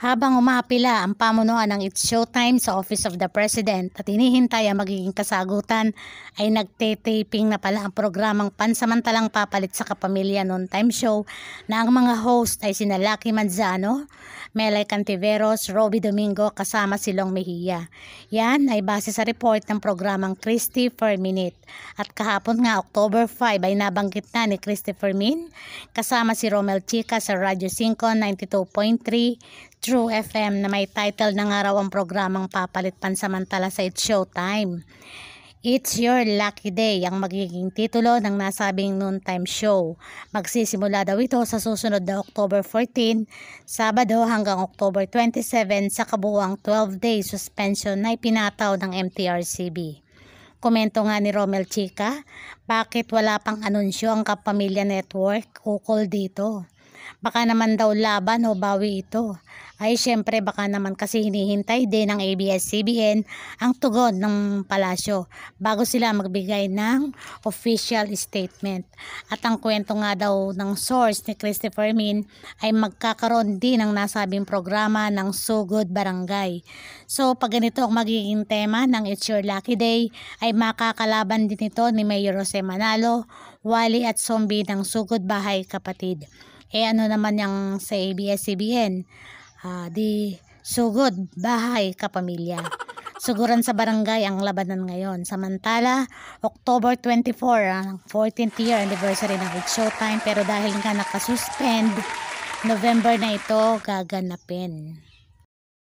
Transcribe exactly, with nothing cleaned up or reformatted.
Habang umapila ang pamunuan ng It's Showtime sa Office of the President at hinihintay ang magiging kasagutan, ay nagte-taping na pala ang programang pansamantalang papalit sa Kapamilya Noontime Show na ang mga host ay sina Lucky Manzano, Melay Cantiveros, Roby Domingo kasama si Long Mejia. Yan ay base sa report ng programang Christy Per Minute. At kahapon nga October five ay nabanggit na ni Christy Fermin kasama si Romel Chica sa Radyo five ninety-two point three True F M na may title na nga raw ang programang papalit pansamantala sa It's Showtime. It's Your Lucky Day ang magiging titulo ng nasabing noontime show. Magsisimula daw ito sa susunod na October fourteen, Sabado hanggang October twenty-seven sa kabuuang twelve day suspension na ipinataw ng M T R C B. Komento nga ni Romel Chica, bakit wala pang anunsyo ang Kapamilya Network ukol dito? Baka naman daw laban o bawi ito. Ay syempre baka naman kasi hinihintay din ng A B S C B N ang tugon ng palasyo bago sila magbigay ng official statement. At ang kwento nga daw ng source ni Christopher Min ay magkakaroon din ng nasabing programa ng So Good Barangay. So pag ganito ang magiging tema ng It's Your Lucky Day ay makakalaban din ito ni Mayor Jose Manalo, Wally at Zombie ng Sugod Bahay Kapatid. Eh ano naman yung sa A B S C B N? Uh, di Sugod Bahay Kapamilya. Suguran sa barangay ang labanan ngayon. Samantala, October twenty-four, ang fourteenth year anniversary ng It's Showtime, pero dahil nga nakasuspend, November na ito gaganapin.